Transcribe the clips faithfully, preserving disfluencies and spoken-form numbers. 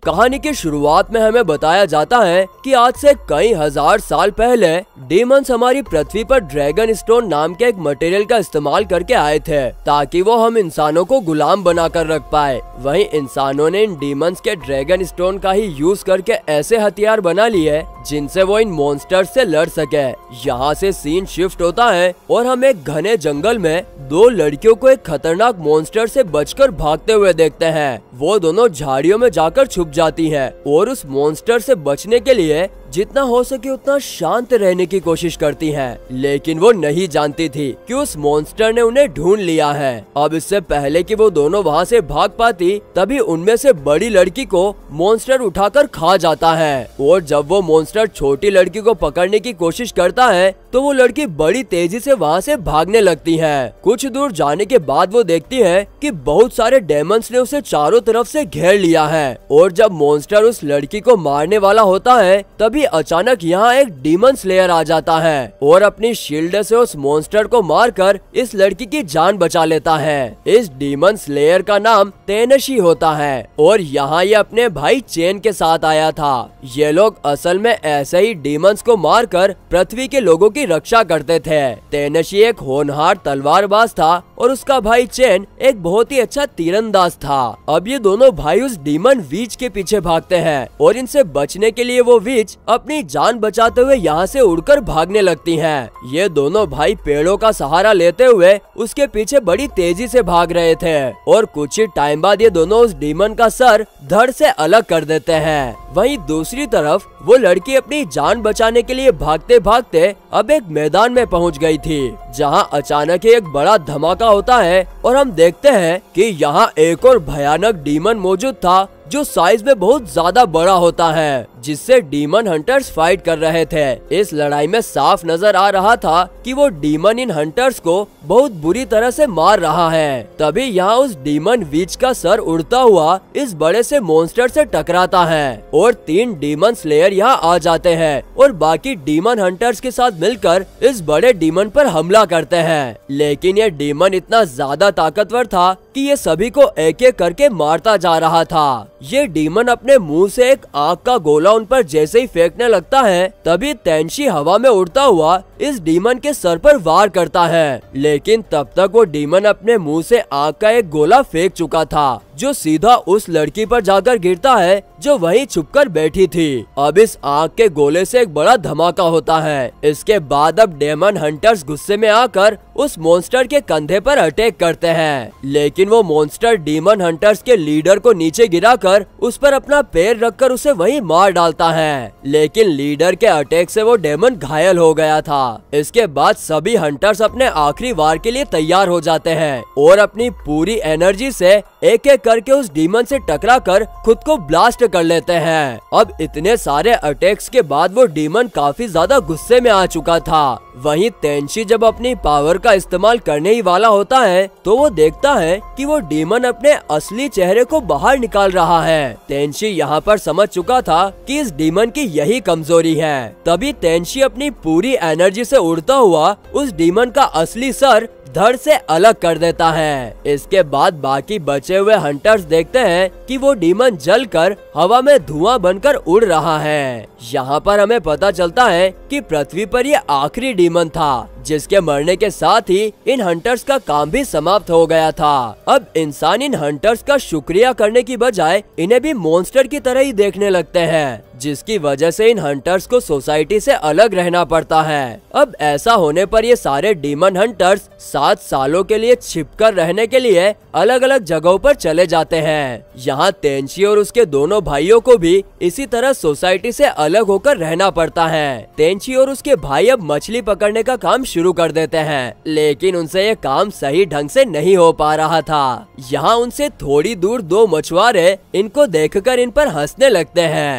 कहानी की शुरुआत में हमें बताया जाता है कि आज से कई हजार साल पहले डीमंस हमारी पृथ्वी पर ड्रैगन स्टोन नाम के एक मटेरियल का इस्तेमाल करके आए थे ताकि वो हम इंसानों को गुलाम बनाकर रख पाए। वहीं इंसानों ने इन डीमंस के ड्रैगन स्टोन का ही यूज करके ऐसे हथियार बना लिए जिनसे वो इन मॉन्स्टर्स से लड़ सके। यहाँ से सीन शिफ्ट होता है और हम एक घने जंगल में दो लड़कियों को एक खतरनाक मॉन्स्टर से बचकर भागते हुए देखते हैं। वो दोनों झाड़ियों में जाकर छुप जाती हैं और उस मॉन्स्टर से बचने के लिए जितना हो सके उतना शांत रहने की कोशिश करती हैं, लेकिन वो नहीं जानती थी कि उस मॉन्स्टर ने उन्हें ढूंढ लिया है। अब इससे पहले कि वो दोनों वहाँ से भाग पाती तभी उनमें से बड़ी लड़की को मॉन्स्टर उठाकर खा जाता है और जब वो मॉन्स्टर छोटी लड़की को पकड़ने की कोशिश करता है तो वो लड़की बड़ी तेजी से वहाँ से भागने लगती है। कुछ दूर जाने के बाद वो देखती है कि बहुत सारे डेमंस ने उसे चारों तरफ से घेर लिया है और जब मॉन्स्टर उस लड़की को मारने वाला होता है तभी अचानक यहाँ एक डीमन स्लेयर आ जाता है और अपनी शील्ड से उस मॉन्स्टर को मारकर इस लड़की की जान बचा लेता है। इस डीमन स्लेयर का नाम तेनशी होता है और यहाँ ये अपने भाई चेन के साथ आया था। ये लोग असल में ऐसे ही डीमंस को मारकर पृथ्वी के लोगों की रक्षा करते थे। तेनशी एक होनहार तलवारबाज था और उसका भाई चेन एक बहुत ही अच्छा तीरंदाज था। अब ये दोनों भाई उस डीमन वीच के पीछे भागते हैं और इनसे बचने के लिए वो वीच अपनी जान बचाते हुए यहाँ से उड़कर भागने लगती हैं। ये दोनों भाई पेड़ों का सहारा लेते हुए उसके पीछे बड़ी तेजी से भाग रहे थे और कुछ ही टाइम बाद ये दोनों उस डीमन का सर धड़ से अलग कर देते हैं। वहीं दूसरी तरफ वो लड़की अपनी जान बचाने के लिए भागते भागते अब एक मैदान में पहुंच गई थी जहां अचानक एक बड़ा धमाका होता है और हम देखते हैं कि यहाँ एक और भयानक डीमन मौजूद था जो साइज में बहुत ज्यादा बड़ा होता है, जिससे डीमन हंटर्स फाइट कर रहे थे। इस लड़ाई में साफ नजर आ रहा था कि वो डीमन इन हंटर्स को बहुत बुरी तरह से मार रहा है। तभी यहाँ उस डीमन वीच का सर उड़ता हुआ इस बड़े से मॉन्स्टर से टकराता है और तीन डीमन स्लेयर यहाँ आ जाते हैं और बाकी डीमन हंटर्स के साथ मिलकर इस बड़े डीमन पर हमला करते हैं। लेकिन ये डीमन इतना ज्यादा ताकतवर था कि ये सभी को एक एक करके मारता जा रहा था। ये डीमन अपने मुंह से एक आग का गोला उन पर जैसे ही फेंकने लगता है तभी तेनशी हवा में उड़ता हुआ इस डीमन के सर पर वार करता है, लेकिन तब तक वो डीमन अपने मुंह से आग का एक गोला फेंक चुका था जो सीधा उस लड़की पर जाकर गिरता है जो वहीं छुपकर बैठी थी। अब इस आग के गोले से एक बड़ा धमाका होता है। इसके बाद अब डेमन हंटर्स गुस्से में आकर उस मॉन्स्टर के कंधे पर अटैक करते हैं, लेकिन वो मॉन्स्टर डीमन हंटर्स के लीडर को नीचे गिराकर उस पर अपना पैर रखकर उसे वहीं मार डालता है, लेकिन लीडर के अटैक से वो डेमन घायल हो गया था। इसके बाद सभी हंटर्स अपने आखिरी वार के लिए तैयार हो जाते हैं और अपनी पूरी एनर्जी से एक एक करके उस डीमन से टकराकर खुद को ब्लास्ट कर लेते हैं। अब इतने सारे अटैक्स के बाद वो डीमन काफी ज्यादा गुस्से में आ चुका था। वहीं तेनशी जब अपनी पावर का इस्तेमाल करने ही वाला होता है तो वो देखता है कि वो डीमन अपने असली चेहरे को बाहर निकाल रहा है। तेनशी यहाँ पर समझ चुका था कि इस डीमन की यही कमजोरी है। तभी तेनशी अपनी पूरी एनर्जी से उड़ता हुआ उस डीमन का असली सर धड़ से अलग कर देता है। इसके बाद बाकी बचे हुए हंटर्स देखते हैं कि वो डीमन जलकर हवा में धुआं बनकर उड़ रहा है। यहाँ पर हमें पता चलता है कि पृथ्वी पर ये आखिरी डीमन था जिसके मरने के साथ ही इन हंटर्स का काम भी समाप्त हो गया था। अब इंसान इन हंटर्स का शुक्रिया करने की बजाय इन्हें भी मॉन्स्टर की तरह ही देखने लगते हैं, जिसकी वजह से इन हंटर्स को सोसाइटी से अलग रहना पड़ता है। अब ऐसा होने पर ये सारे डीमन हंटर्स सात सालों के लिए छिपकर रहने के लिए अलग अलग जगहों पर चले जाते हैं। यहाँ तेनशी और उसके दोनों भाइयों को भी इसी तरह सोसाइटी से अलग होकर रहना पड़ता है। तेनशी और उसके भाई अब मछली पकड़ने का काम शुरू कर देते हैं, लेकिन उनसे ये काम सही ढंग से नहीं हो पा रहा था। यहाँ उनसे थोड़ी दूर दो मछुआरे इनको देखकर इन पर हंसने लगते हैं। तभी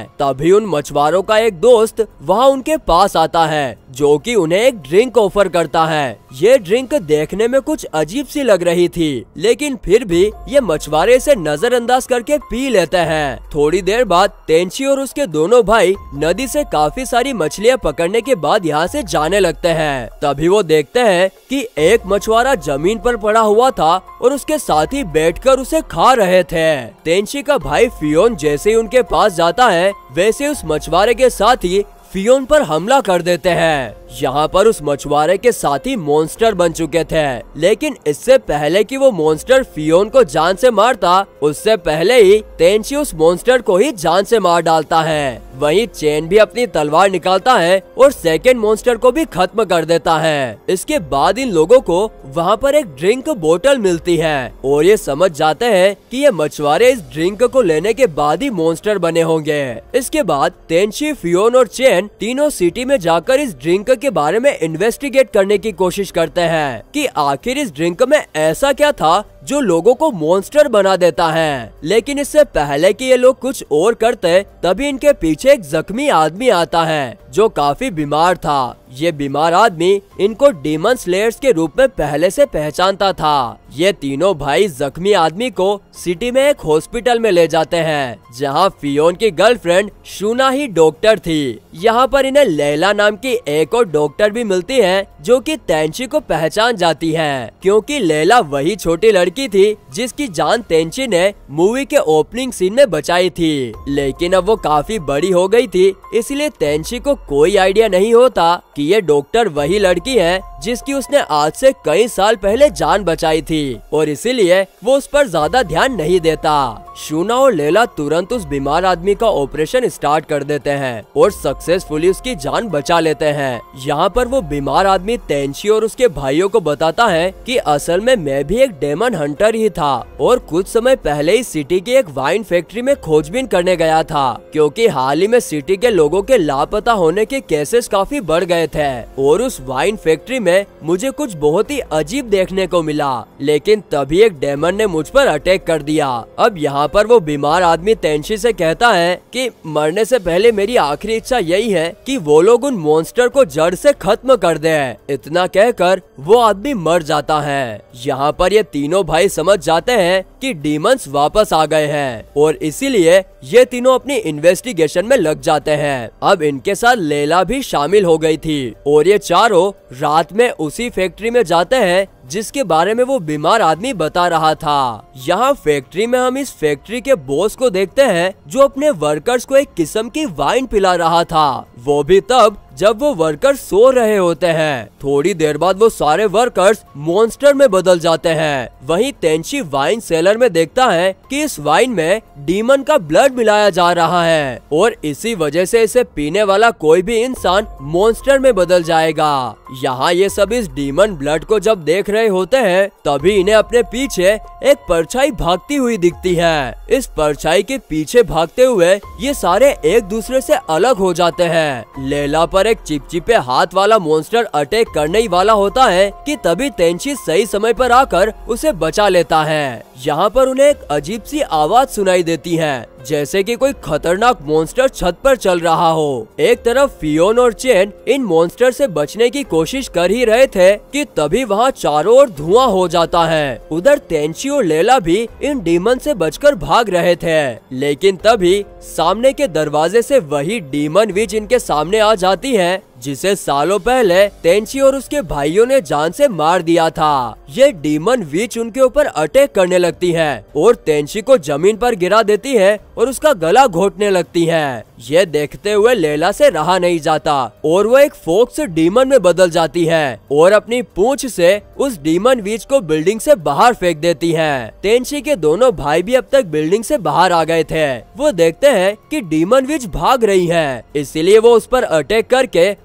तभी उन मछुआरों का एक दोस्त वहाँ उनके पास आता है, जो कि उन्हें एक ड्रिंक ऑफर करता है। ये ड्रिंक देखने में कुछ अजीब सी लग रही थी, लेकिन फिर भी ये मछुआरे इसे नजरअंदाज करके पी लेते हैं। थोड़ी देर बाद तेंची और उसके दोनों भाई नदी से काफी सारी मछलियाँ पकड़ने के बाद यहाँ से जाने लगते हैं। तभी वो देखते हैं कि एक मछुआरा जमीन पर पड़ा हुआ था और उसके साथी बैठकर उसे खा रहे थे। तेंची का भाई फियोन जैसे ही उनके पास जाता है, वैसे उस मछुआरे के साथी फियोन पर हमला कर देते हैं। यहाँ पर उस मछुआरे के साथी मॉन्स्टर बन चुके थे, लेकिन इससे पहले कि वो मॉन्स्टर फियोन को जान से मारता, उससे पहले ही तेंची उस मॉन्स्टर को ही जान से मार डालता है। वहीं चेन भी अपनी तलवार निकालता है और सेकेंड मॉन्स्टर को भी खत्म कर देता है। इसके बाद इन लोगों को वहाँ पर एक ड्रिंक बोतल मिलती है और ये समझ जाते हैं कि ये मछुआरे इस ड्रिंक को लेने के बाद ही मॉन्स्टर बने होंगे। इसके बाद तेंची, फियोन और चेन तीनों सिटी में जाकर इस ड्रिंक के बारे में इन्वेस्टिगेट करने की कोशिश करते हैं कि आखिर इस ड्रिंक में ऐसा क्या था जो लोगों को मॉन्स्टर बना देता है। लेकिन इससे पहले कि ये लोग कुछ और करते, तभी इनके पीछे एक जख्मी आदमी आता है जो काफी बीमार था। ये बीमार आदमी इनको डीमन स्लेयर्स के रूप में पहले से पहचानता था। ये तीनों भाई जख्मी आदमी को सिटी में एक हॉस्पिटल में ले जाते हैं, जहाँ फियोन की गर्लफ्रेंड शूना ही डॉक्टर थी। यहाँ पर इन्हें लैला नाम की एक और डॉक्टर भी मिलती है, जो कि तेंची को पहचान जाती है, क्योंकि लैला वही छोटी लड़की थी जिसकी जान तेंची ने मूवी के ओपनिंग सीन में बचाई थी। लेकिन अब वो काफी बड़ी हो गई थी, इसलिए तेंची को कोई आइडिया नहीं होता कि ये डॉक्टर वही लड़की है जिसकी उसने आज से कई साल पहले जान बचाई थी, और इसीलिए वो उस पर ज्यादा ध्यान नहीं देता। शूना और लैला तुरंत उस बीमार आदमी का ऑपरेशन स्टार्ट कर देते हैं और सक्सेसफुली उसकी जान बचा लेते हैं। यहाँ पर वो बीमार आदमी तेंची और उसके भाइयों को बताता है कि असल में मैं भी एक डेमन हंटर ही था और कुछ समय पहले ही सिटी की एक वाइन फैक्ट्री में खोजबीन करने गया था, क्योंकि हाल ही में सिटी के लोगों के लापता होने के केसेस काफी बढ़ गए थे और उस वाइन फैक्ट्री में मुझे कुछ बहुत ही अजीब देखने को मिला। लेकिन तभी एक डेमन ने मुझ पर अटैक कर दिया। अब यहाँ पर वो बीमार आदमी तेंची से कहता है कि मरने से पहले मेरी आखिरी इच्छा यही है कि वो लोग उन मॉन्स्टर को जड़ से खत्म कर दें। इतना कहकर वो आदमी मर जाता है। यहाँ पर ये तीनों भाई समझ जाते हैं कि डीमंस वापस आ गए हैं और इसीलिए ये तीनों अपनी इन्वेस्टिगेशन में लग जाते हैं। अब इनके साथ लैला भी शामिल हो गई थी और ये चारों रात में उसी फैक्ट्री में जाते हैं जिसके बारे में वो बीमार आदमी बता रहा था। यहाँ फैक्ट्री में हम इस फैक्ट्री के बॉस को देखते हैं, जो अपने वर्कर्स को एक किस्म की वाइन पिला रहा था, वो भी तब जब वो वर्कर्स सो रहे होते हैं। थोड़ी देर बाद वो सारे वर्कर्स मॉन्स्टर में बदल जाते हैं। वहीं तेंची वाइन सेलर में देखता है कि इस वाइन में डीमन का ब्लड मिलाया जा रहा है और इसी वजह से इसे पीने वाला कोई भी इंसान मॉन्स्टर में बदल जाएगा। यहाँ ये सब इस डीमन ब्लड को जब देख रहे होते हैं, तभी इन्हें अपने पीछे एक परछाई भागती हुई दिखती है। इस परछाई के पीछे भागते हुए ये सारे एक दूसरे से अलग हो जाते हैं। लैला पर एक चिपचिपे हाथ वाला मॉन्स्टर अटैक करने ही वाला होता है कि तभी तेंची सही समय पर आकर उसे बचा लेता है। यहाँ पर उन्हें एक अजीब सी आवाज सुनाई देती है, जैसे कि कोई खतरनाक मॉन्स्टर छत पर चल रहा हो। एक तरफ फियोन और चेन इन मॉन्स्टर से बचने की कोशिश कर ही रहे थे कि तभी वहाँ चारों ओर धुआं हो जाता है। उधर तेंची और लैला भी इन डीमन से बचकर भाग रहे थे, लेकिन तभी सामने के दरवाजे से वही डीमन विच इनके सामने आ जाती है, जिसे सालों पहले तेंची और उसके भाइयों ने जान से मार दिया था। ये डीमन विच उनके ऊपर अटैक करने लगती है और तेंची को जमीन पर गिरा देती है और उसका गला घोटने लगती है। ये देखते हुए लैला से रहा नहीं जाता और वो एक फोक्स डीमन में बदल जाती है और अपनी पूंछ से उस डीमन विच को बिल्डिंग से बाहर फेंक देती है। तेंची के दोनों भाई भी अब तक बिल्डिंग से बाहर आ गए थे। वो देखते हैं कि डीमन विच भाग रही है, इसीलिए वो उस पर अटैक करके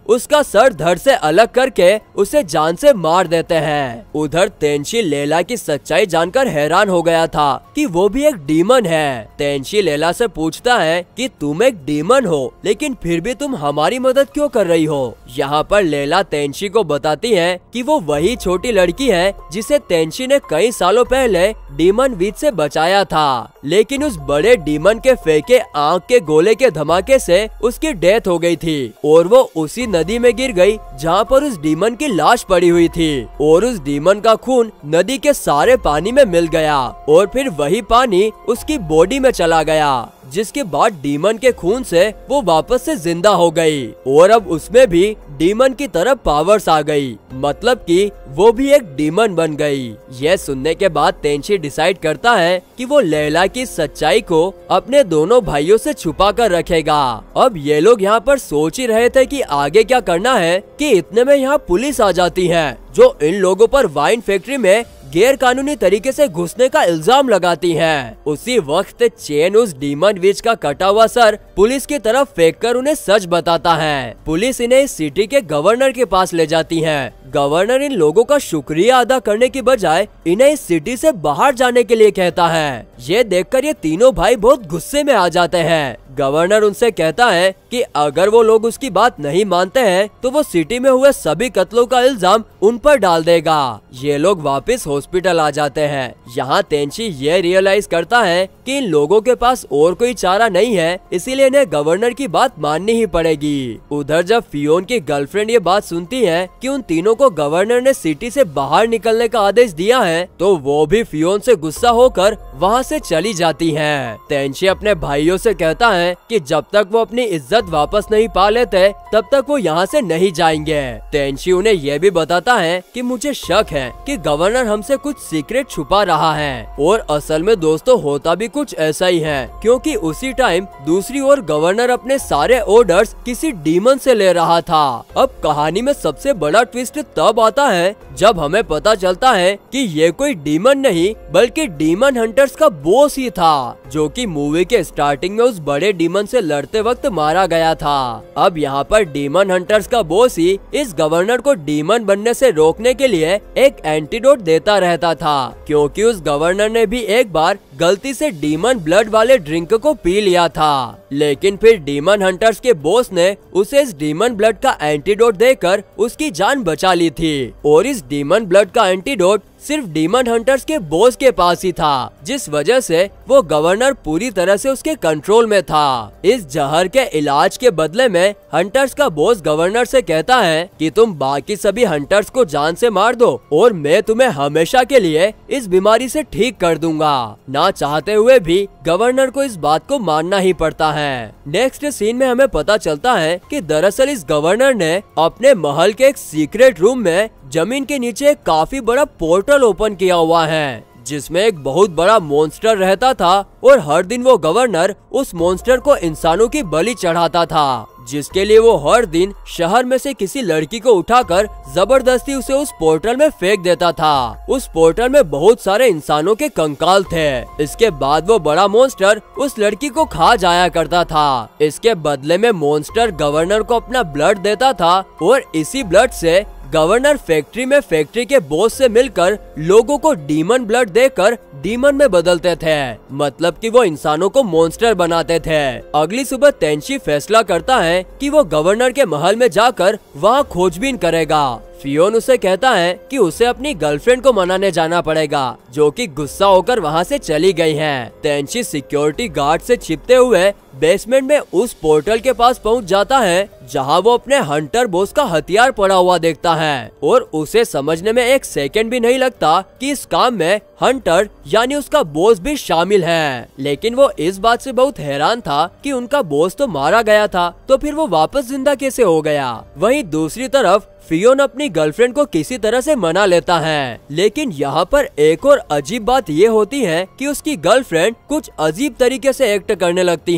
उसका सर धड़ से अलग करके उसे जान से मार देते हैं। उधर तेनशी लैला की सच्चाई जानकर हैरान हो गया था कि वो भी एक डीमन है। तेनशी लैला से पूछता है कि तुम एक डीमन हो, लेकिन फिर भी तुम हमारी मदद क्यों कर रही हो। यहाँ पर लैला तेनशी को बताती है कि वो वही छोटी लड़की है जिसे तेनशी ने कई सालों पहले डीमन वीच से बचाया था, लेकिन उस बड़े डीमन के फेंके आंख के गोले के धमाके से उसकी डेथ हो गई थी और वो उसी नदी में गिर गई जहाँ पर उस डीमन की लाश पड़ी हुई थी और उस डीमन का खून नदी के सारे पानी में मिल गया और फिर वही पानी उसकी बॉडी में चला गया, जिसके बाद डीमन के खून से वो वापस से जिंदा हो गई और अब उसमें भी डीमन की तरह पावर्स आ गई, मतलब कि वो भी एक डीमन बन गई। यह सुनने के बाद तेनशी डिसाइड करता है कि वो लैला की सच्चाई को अपने दोनों भाइयों से छुपा कर रखेगा। अब ये लोग यहाँ पर सोच ही रहे थे कि आगे क्या करना है कि इतने में यहाँ पुलिस आ जाती है, जो इन लोगों पर वाइन फैक्ट्री में गैर कानूनी तरीके से घुसने का इल्जाम लगाती है। उसी वक्त चेन उस डीमन विच का कटा हुआ सर पुलिस की तरफ फेंककर उन्हें सच बताता है। पुलिस इन्हें इस सिटी के गवर्नर के पास ले जाती है। गवर्नर इन लोगों का शुक्रिया अदा करने की बजाय इन्हें इस सिटी से बाहर जाने के लिए कहता है। ये देखकर ये तीनों भाई बहुत गुस्से में आ जाते हैं। गवर्नर उनसे कहता है कि अगर वो लोग उसकी बात नहीं मानते हैं तो वो सिटी में हुए सभी कत्लों का इल्जाम उन पर डाल देगा। ये लोग वापस हॉस्पिटल आ जाते हैं। यहाँ तेनशी ये रियलाइज करता है कि इन लोगों के पास और कोई चारा नहीं है, इसीलिए इन्हें गवर्नर की बात माननी ही पड़ेगी। उधर जब फियोन की गर्लफ्रेंड ये बात सुनती है कि उन तीनों को गवर्नर ने सिटी से बाहर निकलने का आदेश दिया है, तो वो भी फियोन से गुस्सा होकर वहाँ से चली जाती है। तेनशी अपने भाइयों से कहता है कि जब तक वो अपनी इज्जत वापस नहीं पा लेते तब तक वो यहाँ से नहीं जाएंगे। तेनशी उन्हें यह भी बताता है कि मुझे शक है कि गवर्नर हमसे कुछ सीक्रेट छुपा रहा है और असल में दोस्तों होता भी कुछ ऐसा ही है, क्योंकि उसी टाइम दूसरी ओर गवर्नर अपने सारे ऑर्डर्स किसी डीमन से ले रहा था। अब कहानी में सबसे बड़ा ट्विस्ट तब आता है जब हमें पता चलता है कि ये कोई डीमन नहीं बल्कि डीमन हंटर्स का बॉस ही था, जो कि मूवी के स्टार्टिंग में उस बड़े डीमन से लड़ते वक्त मारा गया था। अब यहाँ पर डीमन हंटर्स का बॉस ही इस गवर्नर को डीमन बनने से रोकने के लिए एक एंटीडोट देता रहता था, क्योंकि उस गवर्नर ने भी एक बार गलती से डीमन ब्लड वाले ड्रिंक को पी लिया था, लेकिन फिर डीमन हंटर्स के बॉस ने उसे इस डीमन ब्लड का एंटीडोट देकर उसकी जान बचा ली थी और इस डीमन ब्लड का एंटीडोट सिर्फ डीमन हंटर्स के बॉस के पास ही था, जिस वजह से वो गवर्नर पूरी तरह से उसके कंट्रोल में था। इस जहर के इलाज के बदले में हंटर्स का बॉस गवर्नर से कहता है कि तुम बाकी सभी हंटर्स को जान से मार दो और मैं तुम्हें हमेशा के लिए इस बीमारी से ठीक कर दूंगा। ना चाहते हुए भी गवर्नर को इस बात को मानना ही पड़ता है। नेक्स्ट सीन में हमें पता चलता है कि दरअसल इस गवर्नर ने अपने महल के एक सीक्रेट रूम में जमीन के नीचे एक काफी बड़ा पोर्टल ओपन किया हुआ है, जिसमें एक बहुत बड़ा मॉन्स्टर रहता था और हर दिन वो गवर्नर उस मॉन्स्टर को इंसानों की बलि चढ़ाता था, जिसके लिए वो हर दिन शहर में से किसी लड़की को उठाकर जबरदस्ती उसे उस पोर्टल में फेंक देता था। उस पोर्टल में बहुत सारे इंसानों के कंकाल थे। इसके बाद वो बड़ा मॉन्स्टर उस लड़की को खा जाया करता था। इसके बदले में मॉन्स्टर गवर्नर को अपना ब्लड देता था और इसी ब्लड से गवर्नर फैक्ट्री में फैक्ट्री के बॉस से मिलकर लोगों को डीमन ब्लड देकर डीमन में बदलते थे, मतलब कि वो इंसानों को मॉन्स्टर बनाते थे। अगली सुबह तेनशी फैसला करता है कि वो गवर्नर के महल में जाकर वहाँ खोजबीन करेगा। फियोन उसे कहता है कि उसे अपनी गर्लफ्रेंड को मनाने जाना पड़ेगा, जो कि गुस्सा होकर वहाँ से चली गई है। तेनशी सिक्योरिटी गार्ड से छिपते हुए बेसमेंट में उस पोर्टल के पास पहुँच जाता है, जहाँ वो अपने हंटर बॉस का हथियार पड़ा हुआ देखता है और उसे समझने में एक सेकंड भी नहीं लगता कि इस काम में हंटर यानी उसका बॉस भी शामिल है। लेकिन वो इस बात से बहुत हैरान था कि उनका बॉस तो मारा गया था, तो फिर वो वापस जिंदा कैसे हो गया। वहीं दूसरी तरफ फियोन अपनी गर्लफ्रेंड को किसी तरह से मना लेता है, लेकिन यहाँ पर एक और अजीब बात ये होती है कि उसकी गर्लफ्रेंड कुछ अजीब तरीके से एक्ट करने लगती है,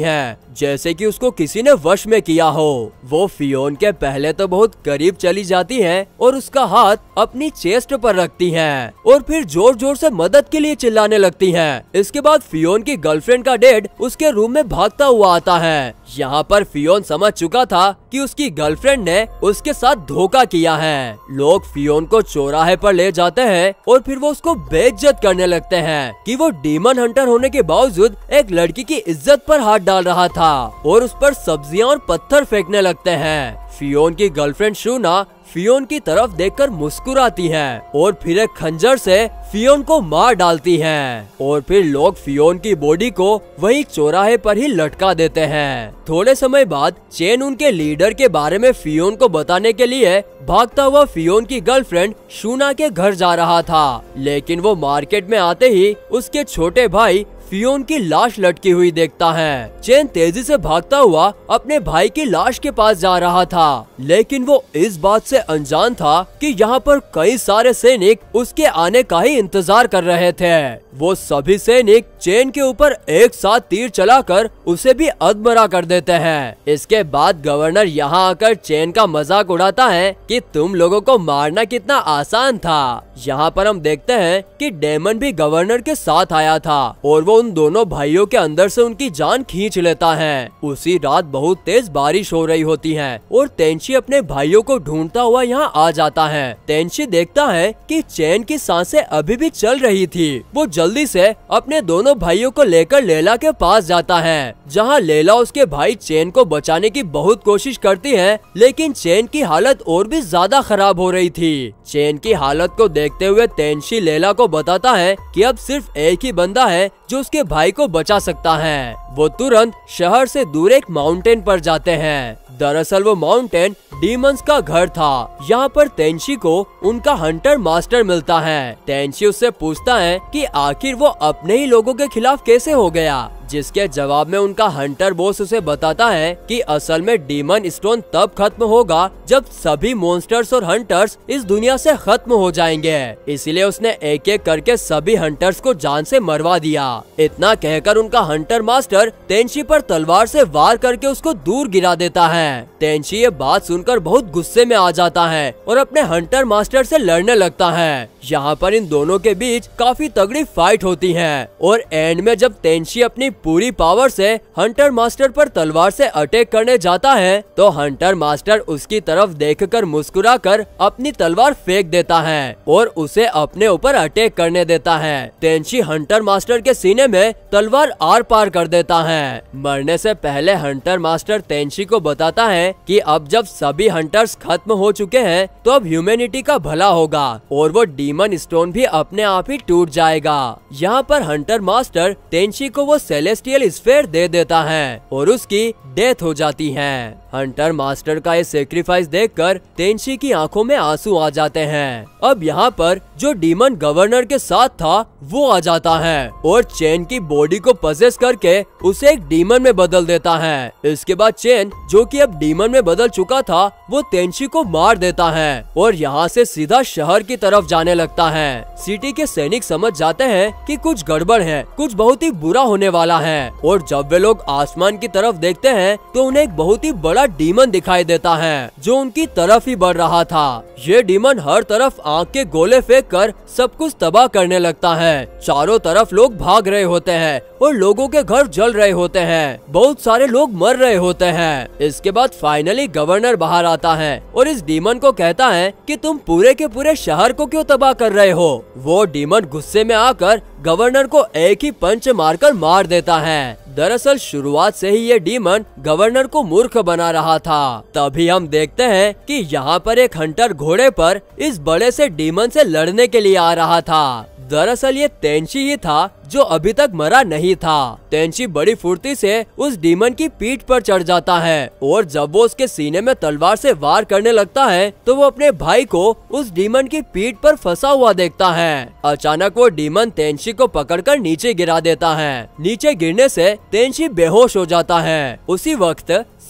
जैसे कि उसको किसी ने वश में किया हो। वो फियोन के पहले तो बहुत करीब चली जाती है और उसका हाथ अपनी चेस्ट पर रखती है और फिर जोर जोर से मदद के लिए चिल्लाने लगती है। इसके बाद फियोन की गर्लफ्रेंड का डैड उसके रूम में भागता हुआ आता है। यहाँ पर फियोन समझ चुका था कि उसकी गर्लफ्रेंड ने उसके साथ धोखा किया है। लोग फियोन को चौराहे पर ले जाते हैं और फिर वो उसको बेइज्जत करने लगते हैं कि वो डीमन हंटर होने के बावजूद एक लड़की की इज्जत पर हाथ डाल रहा था और उस पर सब्जियां और पत्थर फेंकने लगते हैं। फियोन की गर्लफ्रेंड शूना फियोन की तरफ देखकर मुस्कुराती है और फिर एक खंजर से फियोन को मार डालती है और फिर लोग फियोन की बॉडी को वही चौराहे पर ही लटका देते हैं। थोड़े समय बाद चेन उनके लीडर के बारे में फियोन को बताने के लिए भागता हुआ फियोन की गर्लफ्रेंड शूना के घर जा रहा था, लेकिन वो मार्केट में आते ही उसके छोटे भाई फियोन की लाश लटकी हुई देखता है। चेन तेजी से भागता हुआ अपने भाई की लाश के पास जा रहा था, लेकिन वो इस बात से अनजान था कि यहाँ पर कई सारे सैनिक उसके आने का ही इंतजार कर रहे थे। वो सभी सैनिक चेन के ऊपर एक साथ तीर चलाकर उसे भी अधमरा कर देते हैं। इसके बाद गवर्नर यहाँ आकर चेन का मजाक उड़ाता है कि तुम लोगों को मारना कितना आसान था। यहाँ पर हम देखते हैं कि डेमन भी गवर्नर के साथ आया था और वो उन दोनों भाइयों के अंदर से उनकी जान खींच लेता है। उसी रात बहुत तेज बारिश हो रही होती है और तेंशी अपने भाइयों को ढूंढता हुआ यहाँ आ जाता है। तेंशी देखता है कि चेन की सांसें अभी भी चल रही थी। वो जल्दी से अपने दोनों भाइयों को लेकर लेला के पास जाता है, जहाँ लेला उसके भाई चेन को बचाने की बहुत कोशिश करती है, लेकिन चेन की हालत और भी ज्यादा खराब हो रही थी। चेन की हालत को देखते हुए तेंशी लेला को बताता है कि अब सिर्फ एक ही बंदा है जो उसके भाई को बचा सकता है। वो तुरंत शहर से दूर एक माउंटेन पर जाते हैं। दरअसल वो माउंटेन डीमंस का घर था। यहाँ पर तेंशी को उनका हंटर मास्टर मिलता है। तेंशी उससे पूछता है कि आखिर वो अपने ही लोगों के खिलाफ कैसे हो गया, जिसके जवाब में उनका हंटर बॉस उसे बताता है कि असल में डीमन स्टोन तब खत्म होगा जब सभी मॉन्स्टर्स और हंटर्स इस दुनिया से खत्म हो जाएंगे। इसीलिए उसने एक एक करके सभी हंटर्स को जान से मरवा दिया। इतना कहकर उनका हंटर मास्टर तेंशी पर तलवार से वार करके उसको दूर गिरा देता है। तेंशी ये बात सुनकर बहुत गुस्से में आ जाता है और अपने हंटर मास्टर से लड़ने लगता है। यहाँ पर इन दोनों के बीच काफी तगड़ी फाइट होती है और एंड में जब तेंशी अपनी पूरी पावर से हंटर मास्टर पर तलवार से अटैक करने जाता है तो हंटर मास्टर उसकी तरफ देखकर मुस्कुराकर अपनी तलवार फेंक देता है और उसे अपने ऊपर अटैक करने देता है। तेंशी हंटर मास्टर के सीने में तलवार आर पार कर देता है। मरने से पहले हंटर मास्टर तेंशी को बताता है कि अब जब सभी हंटर्स खत्म हो चुके हैं तो अब ह्यूमैनिटी का भला होगा और वो डीमन स्टोन भी अपने आप ही टूट जाएगा। यहाँ पर हंटर मास्टर तेंशी को वो सेलेस्टियल स्फीयर दे देता है और उसकी डेथ हो जाती है। हंटर मास्टर का ये सेक्रीफाइस देखकर तेंशी की आंखों में आंसू आ जाते हैं। अब यहाँ पर जो डीमन गवर्नर के साथ था वो आ जाता है और चेन की बॉडी को पजेस करके उसे एक डीमन में बदल देता है। इसके बाद चेन, जो कि अब डीमन में बदल चुका था, वो तेंशी को मार देता है और यहाँ से सीधा शहर की तरफ जाने लगता है। सिटी के सैनिक समझ जाते हैं कि कुछ गड़बड़ है, कुछ बहुत ही बुरा होने वाला है और जब वे लोग आसमान की तरफ देखते हैं तो उन्हें एक बहुत ही बड़ा डीमन दिखाई देता है जो उनकी तरफ ही बढ़ रहा था। ये डीमन हर तरफ आग के गोले फेंक कर सब कुछ तबाह करने लगता है। चारों तरफ लोग भाग रहे होते हैं और लोगों के घर जल रहे होते हैं। बहुत सारे लोग मर रहे होते हैं। इसके बाद फाइनली गवर्नर बाहर आता है और इस डीमन को कहता है कि तुम पूरे के पूरे शहर को क्यों तबाह कर रहे हो। वो डीमन गुस्से में आकर गवर्नर को एक ही पंच मारकर मार देता है। दरअसल शुरुआत से ही ये डीमन गवर्नर को मूर्ख बना रहा था। तभी हम देखते हैं कि यहाँ पर एक हंटर घोड़े पर इस बड़े से डीमन से लड़ने के लिए आ रहा था। दरअसल ये तेंशी ही था जो अभी तक मरा नहीं था। तेंशी बड़ी फुर्ती से उस डीमन की पीठ पर चढ़ जाता है और जब वो उसके सीने में तलवार से वार करने लगता है तो वो अपने भाई को उस डीमन की पीठ पर फंसा हुआ देखता है। अचानक वो डीमन तेंशी को पकड़कर नीचे गिरा देता है। नीचे गिरने से तेंशी बेहोश हो जाता है। उसी वक्त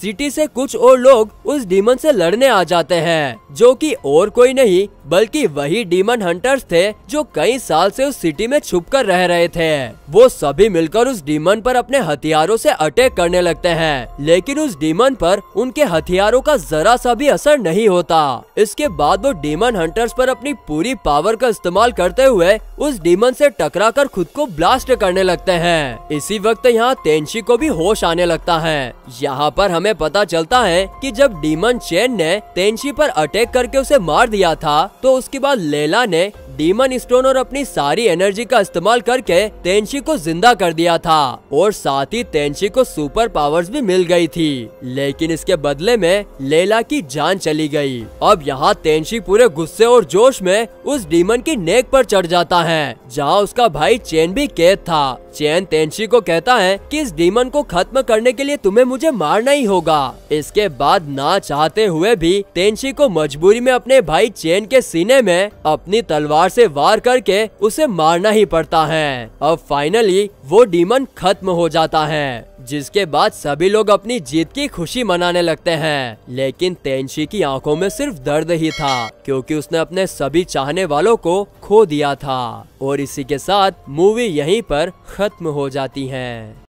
सिटी से कुछ और लोग उस डीमन से लड़ने आ जाते हैं, जो कि और कोई नहीं बल्कि वही डीमन हंटर्स थे जो कई साल से उस सिटी में छुपकर रह रहे थे। वो सभी मिलकर उस डीमन पर अपने हथियारों से अटैक करने लगते हैं, लेकिन उस डीमन पर उनके हथियारों का जरा सा भी असर नहीं होता। इसके बाद वो डीमन हंटर्स पर अपनी पूरी पावर का इस्तेमाल करते हुए उस डीमन से टकराकर खुद को ब्लास्ट करने लगते हैं। इसी वक्त यहाँ तेंशी को भी होश आने लगता है। यहाँ पर हमें पता चलता है कि जब डीमन चेन ने तेंशी पर अटैक करके उसे मार दिया था, तो उसके बाद लेला ने डीमन स्टोन और अपनी सारी एनर्जी का इस्तेमाल करके तेंशी को जिंदा कर दिया था और साथ ही तेंशी को सुपर पावर्स भी मिल गई थी, लेकिन इसके बदले में लेला की जान चली गई। अब यहाँ तेंशी पूरे गुस्से और जोश में उस डीमन की नेक पर चढ़ जाता है, जहाँ उसका भाई चेन भी कैद था। चेन तेंशी को कहता है कि इस डीमन को खत्म करने के लिए तुम्हें मुझे मारना ही होगा। इसके बाद ना चाहते हुए भी तेंशी को मजबूरी में अपने भाई चेन के सीने में अपनी तलवार से वार करके उसे मारना ही पड़ता है। अब फाइनली वो डीमन खत्म हो जाता है, जिसके बाद सभी लोग अपनी जीत की खुशी मनाने लगते हैं, लेकिन तेंशी की आंखों में सिर्फ दर्द ही था, क्योंकि उसने अपने सभी चाहने वालों को खो दिया था। और इसी के साथ मूवी यहीं पर खत्म हो जाती है।